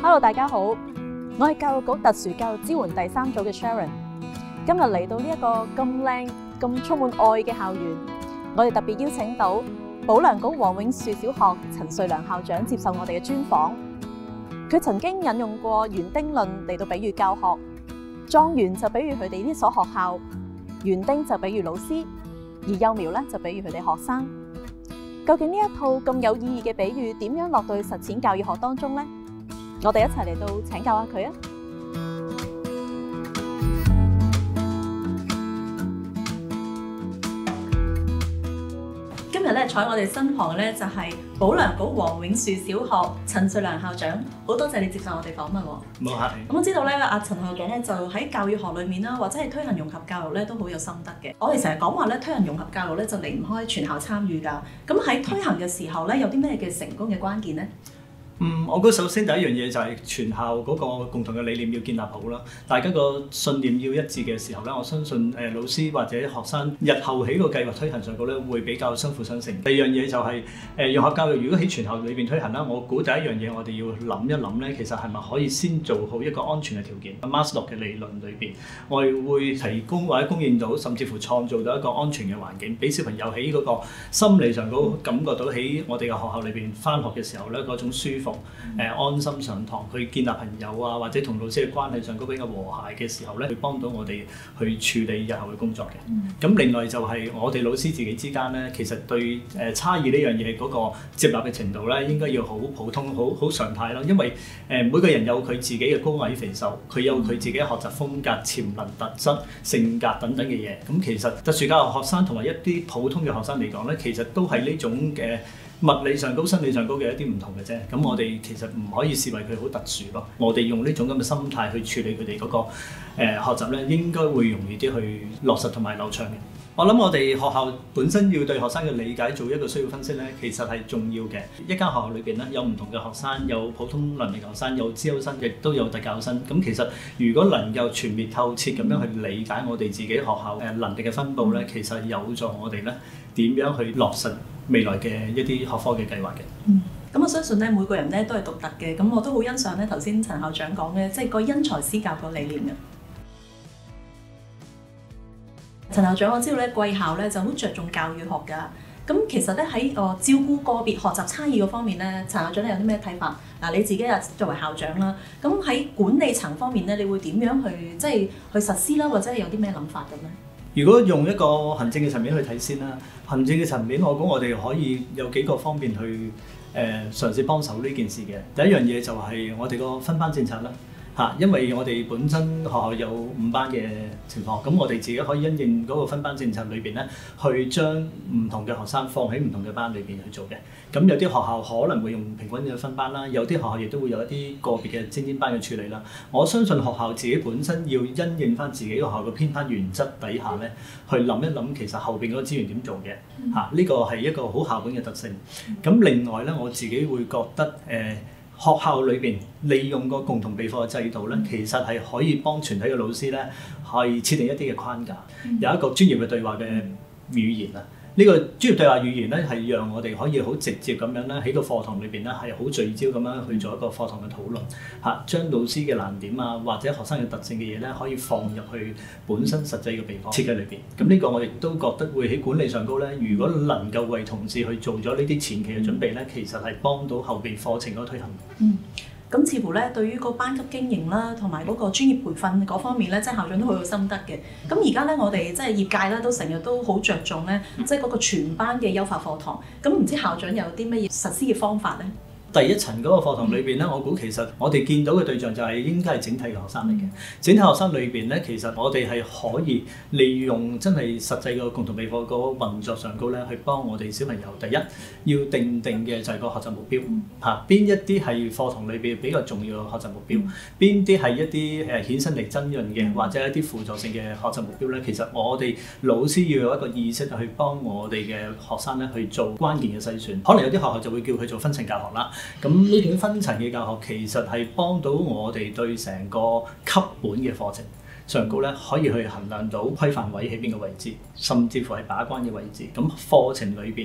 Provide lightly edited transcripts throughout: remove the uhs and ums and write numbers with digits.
Hello， 大家好，我係教育局特殊教育支援第3組嘅 Sharon。今日嚟到呢一個咁靚、咁充滿愛嘅校園，我哋特別邀請到保良局黃永樹小學陳瑞良校長接受我哋嘅專訪。佢曾經引用過園丁論嚟到比喻教學，狀元就比喻佢哋呢所學校，園丁就比喻老師，而幼苗咧就比喻佢哋學生。究竟呢一套咁有意義嘅比喻點樣落到去實踐教育學當中呢？我哋一齊嚟到請教下佢啊！今日咧坐喺我哋身旁咧就係保良局黃永樹小學陳瑞良校長，好多謝你接受我哋訪問喎。 冇客氣。 咁我知道咧，阿陳校長咧就喺教育學裏面啦，或者係推行融合教育咧都好有心得嘅。我哋成日講話咧，推行融合教育咧就離唔開全校參與㗎。咁喺推行嘅時候咧，有啲咩嘅成功嘅關鍵咧？ 我覺得首先第一樣嘢就係全校嗰個共同嘅理念要建立好啦，大家個信念要一致嘅時候咧，我相信老師或者學生日後喺個計劃推行上高咧會比較相輔相成。第二樣嘢就係融合教育，如果喺全校裏邊推行啦，我估第一樣嘢我哋要諗一諗咧，其實係咪可以先做好一個安全嘅條件？Maslow 嘅理論裏邊，我哋會提供或者供應到，甚至乎創造到一個安全嘅環境，俾小朋友喺嗰個心理上嗰感覺到喺我哋嘅學校裏邊返學嘅時候咧嗰種舒服。安心上堂，去建立朋友啊，或者同老師嘅關係上高比較和諧嘅時候咧，會幫到我哋去處理日後嘅工作嘅。咁另外就係我哋老師自己之間咧，其實對差異呢樣嘢嗰個接納嘅程度咧，應該要好普通、好常態啦。因為每個人有佢自己嘅高矮肥瘦，佢有佢自己嘅學習風格、潛能、特質、性格等等嘅嘢。咁其實特殊教育學生同埋一啲普通嘅學生嚟講咧，其實都係呢種嘅。物理上高、生理上高嘅一啲唔同嘅啫，咁我哋其實唔可以視為佢好特殊咯。我哋用呢種咁嘅心態去處理佢哋嗰個學習咧，應該會容易啲去落實同埋流暢嘅。我諗我哋學校本身要對學生嘅理解做一個需要分析咧，其實係重要嘅。一間學校裏邊咧有唔同嘅學生，有普通能力學生，有資優生，亦都有特教生。咁其實如果能夠全面透徹咁樣去理解我哋自己學校能力嘅分佈咧，其實有助我哋咧點樣去落實未來嘅一啲學科嘅計劃嘅。 咁我相信咧，每個人咧都係獨特嘅。咁我都好欣賞咧頭先陳校長講嘅，即係個因材施教個理念嘅。陳校長，我知道咧貴校咧就好着重教育學㗎。咁其實咧喺照顧個別學習差異嗰方面咧，陳校長你有啲咩睇法？嗱，你自己作為校長啦，咁喺管理層方面咧，你會點樣去實施啦，或者係有啲咩諗法咁咧？ 如果用一個行政嘅層面去睇先啦，行政嘅層面我估我哋可以有幾個方面去嘗試幫手呢件事嘅。第一樣嘢就係我哋個分班政策啦。因為我哋本身學校有5班嘅情況，咁我哋自己可以因應嗰個分班政策裏邊咧，去將唔同嘅學生放喺唔同嘅班裏邊去做嘅。咁有啲學校可能會用平均嘅分班啦，有啲學校亦都會有一啲個別嘅精英班嘅處理啦。我相信學校自己本身要因應翻自己個學校嘅編班原則底下咧，去諗一諗其實後邊嗰個資源點做嘅。呢個係一個好校本嘅特性。咁另外咧，我自己會覺得學校裏邊利用個共同備課嘅制度咧，其實係可以幫全體嘅老師咧，係設定一啲嘅框架，有一個專業嘅對話嘅語言啊。呢個專業對話語言咧，係讓我哋可以好直接咁樣咧，喺個課堂裏邊咧係好聚焦咁樣去做一個課堂嘅討論，將老師嘅難點啊，或者學生嘅特性嘅嘢咧，可以放入去本身實際嘅備課設計裏邊。咁呢個我亦都覺得會喺管理上高咧，如果能夠為同事去做咗呢啲前期嘅準備咧，其實係幫到後邊課程嗰個推行。 咁似乎咧，對於個班級經營啦，同埋嗰個專業培訓嗰方面咧，即係校長都好有心得嘅。咁而家咧，我哋即係業界咧，都成日都好着重咧，即係嗰個全班嘅優化課堂。咁唔知校長有啲乜嘢實施嘅方法咧？ 第一層嗰個課堂裏邊咧，我估其實我哋見到嘅對象就係應該係整體嘅學生嚟嘅。整體學生裏邊咧，其實我哋係可以利用真係實際嘅共同備課個運作上高咧，去幫我哋小朋友。第一要定嘅就係個學習目標邊一啲係課堂裏邊比較重要嘅學習目標，邊啲係一啲衍生力增潤嘅，或者一啲輔助性嘅學習目標咧。其實我哋老師要有一個意識去幫我哋嘅學生咧去做關鍵嘅篩選。可能有啲學校就會叫佢做分層教學啦。咁呢種分層嘅教學其實係幫到我哋對成個級本嘅課程上高咧，可以去衡量到規範位喺邊個位置，甚至乎係把關嘅位置。咁課程裏邊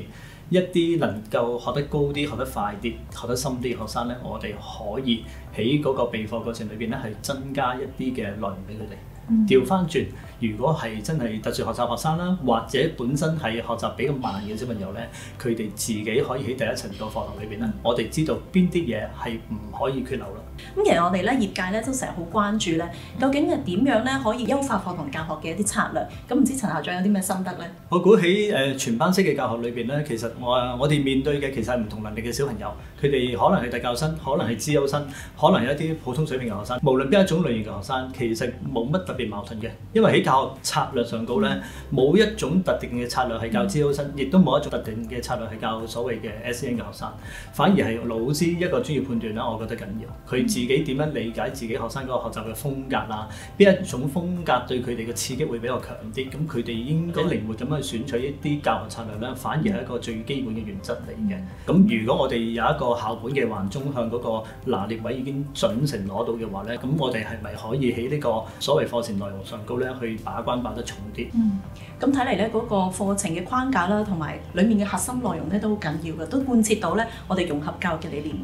一啲能夠學得高啲、學得快啲、學得深啲嘅學生咧，我哋可以喺嗰個備課過程裏邊咧，係增加一啲嘅內容俾佢哋。調翻轉，如果係真係特殊學習學生啦，或者本身係學習比較慢嘅小朋友咧，佢哋自己可以喺第一層個課堂裏邊咧，我哋知道邊啲嘢係唔可以缺漏啦。 咁其實我哋咧業界咧都成日好關注咧，究竟係點樣咧可以優化課堂教學嘅一啲策略？咁唔知陳校長有啲咩心得咧？ 我估喺全班式嘅教學裏邊咧，其實我哋面對嘅其實係唔同能力嘅小朋友，佢哋可能係特教生，可能係資優生，可能係一啲普通水平嘅學生。無論邊一種類型嘅學生，其實冇乜特別矛盾嘅，因為喺教學策略上高咧，冇一種特定嘅策略係教資優生，亦都冇一種特定嘅策略係教所謂嘅 SEN 嘅學生，反而係老師一個專業判斷啦，我覺得緊要。佢自己點樣理解自己學生嗰個學習嘅風格啊？邊一種風格對佢哋嘅刺激會比較強啲？咁佢哋應該靈活咁樣選取一啲教學策略咧，反而係一個最基本嘅原則嚟嘅。咁如果我哋有一個校本嘅橫中向嗰個拿捏位已經準成攞到嘅話咧，咁我哋係咪可以喺呢個所謂課程內容上高咧去把關把得重啲？ 咁睇嚟咧嗰個課程嘅框架啦，同埋裡面嘅核心內容咧都好緊要嘅，都貫徹到咧我哋融合教育嘅理念。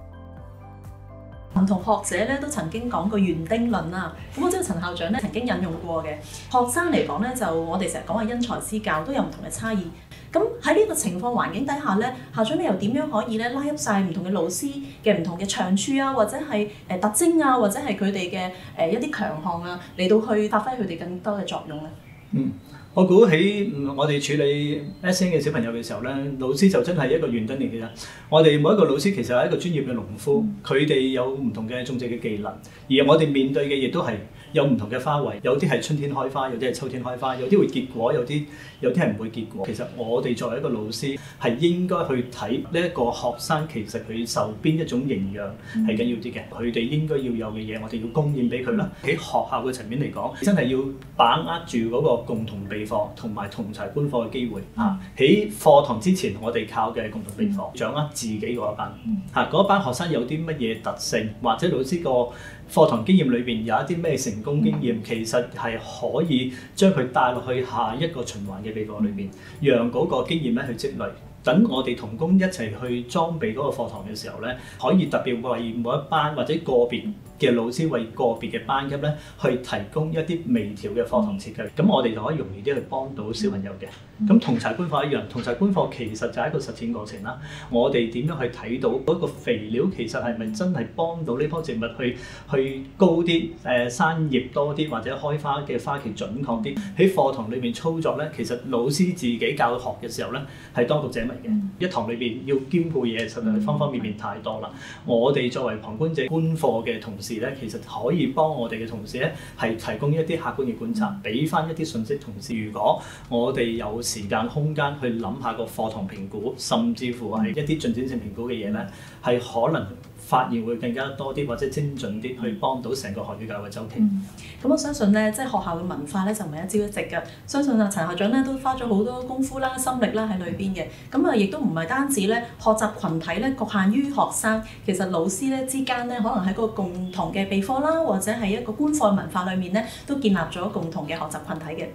唔同學者咧都曾經講過園丁論啦，咁我知道陳校長咧曾經引用過嘅。學生嚟講咧，就我哋成日講話因材施教都有唔同嘅差異。咁喺呢個情況環境底下咧，校長你又點樣可以咧拉入晒唔同嘅老師嘅唔同嘅長處啊，或者係特徵啊，或者係佢哋嘅一啲強項啊，嚟到去發揮佢哋更多嘅作用咧？ 我估喺我哋處理 SEN 嘅小朋友嘅時候咧，老師就真係一個園丁嚟嘅啫。我哋每一個老師其實係一個專業嘅農夫，佢哋有唔同嘅種植嘅技能，而我哋面對嘅亦都係有唔同嘅花卉，有啲係春天開花，有啲係秋天開花，有啲會結果，有啲係唔會結果。其實我哋作為一個老師係應該去睇呢一個學生其實佢受邊一種營養係緊要啲嘅，佢哋應該要有嘅嘢，我哋要供應俾佢啦。喺學校嘅層面嚟講，真係要把握住嗰個共同備課同埋同齊觀課嘅機會嚇。喺課堂之前，我哋靠嘅係共同備課，掌握自己嗰一班嚇，嗰一班學生有啲乜嘢特性，或者老師個課堂經驗裏邊有一啲咩成功經驗，其實係可以將佢帶落去下一個循環嘅備課裏邊，讓嗰個經驗咧去積累。等我哋同工一齊去裝備嗰個課堂嘅時候咧，可以特別為每一班或者個別嘅老師為個別嘅班級咧，去提供一啲微調嘅課堂設計。咁我哋就可以容易啲去幫到小朋友嘅。咁同齊觀課一樣，同齊觀課其實就係一個實踐過程啦。我哋點樣去睇到嗰個肥料其實係咪真係幫到呢棵植物去高啲，生葉多啲，或者開花嘅花期準確啲？喺課堂裏面操作咧，其實老師自己教學嘅時候咧係當局者迷嘅。一堂裏邊要兼顧嘢，實在係方方面面太多啦。我哋作為旁觀者觀課嘅同事咧，其實可以幫我哋嘅同事咧係提供一啲客觀嘅觀察，俾翻一啲信息同事。如果我哋有時間空間去諗下個課堂評估，甚至乎係一啲進展性評估嘅嘢咧，係可能發現會更加多啲或者精準啲，去幫到成個學與教嘅周期。 咁我相信咧，即係學校嘅文化咧就唔係一朝一夕嘅。相信陳校長咧都花咗好多功夫啦、心力啦喺裏邊嘅。咁亦都唔係單止咧學習群體咧局限於學生，其實老師咧之間咧可能喺個共同嘅備課啦，或者係一個觀課文化裏面咧，都建立咗共同嘅學習群體嘅。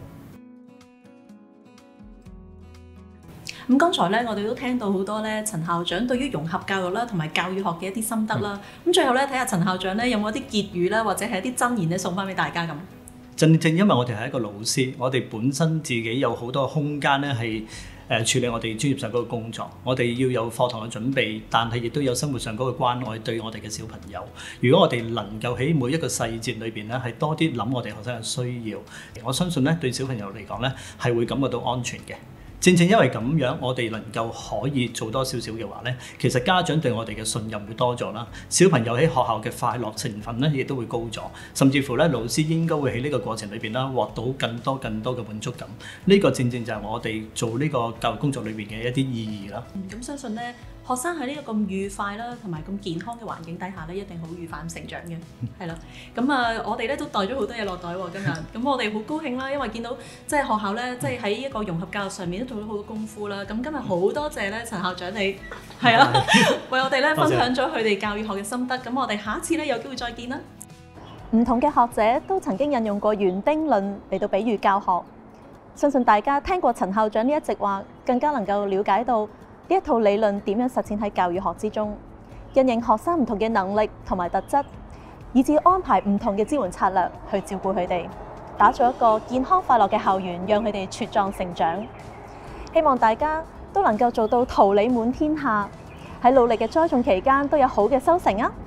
咁剛才咧，我哋都聽到好多咧，陳校長對於融合教育啦，同埋教育學嘅一啲心得啦。咁最後咧，睇下陳校長咧有冇一啲結語啦，或者係一啲箴言咧送翻俾大家咁。 正因為我哋係一個老師，我哋本身自己有好多空間咧係處理我哋專業上嗰個工作。我哋要有課堂嘅準備，但係亦都有生活上嗰個關愛對我哋嘅小朋友。如果我哋能夠喺每一個細節裏邊咧係多啲諗我哋學生嘅需要，我相信咧對小朋友嚟講咧係會感覺到安全嘅。正因為咁樣，我哋能夠可以做多少少嘅話咧，其實家長對我哋嘅信任會多咗啦。小朋友喺學校嘅快樂成分咧，亦都會高咗，甚至乎咧，老師應該會喺呢個過程裏邊啦，獲到更多嘅滿足感。呢個正就係我哋做呢個教育工作裏邊嘅一啲意義啦。 咁相信咧，學生喺呢個咁愉快啦，同埋咁健康嘅環境底下咧，一定好愉快咁成長嘅，係啦。咁我哋咧都帶咗好多嘢落袋喎，今日。咁我哋好高興啦，因為見到即係學校咧，即係喺一個融合教育上面都做咗好多功夫啦。咁今日好多謝咧陳校長你，係啊，為我哋咧分享咗佢哋教育學嘅心得。咁我哋下一次咧有機會再見啦。唔同嘅學者都曾經引用過園丁論嚟到比喻教學，相信大家聽過陳校長呢一席話，更加能夠了解到一套理論點樣實踐喺教育學之中，因應學生唔同嘅能力同埋特質，以至安排唔同嘅支援策略去照顧佢哋，打造一個健康快樂嘅校園，讓佢哋茁壯成長。希望大家都能夠做到桃李滿天下，喺努力嘅栽種期間都有好嘅收成啊！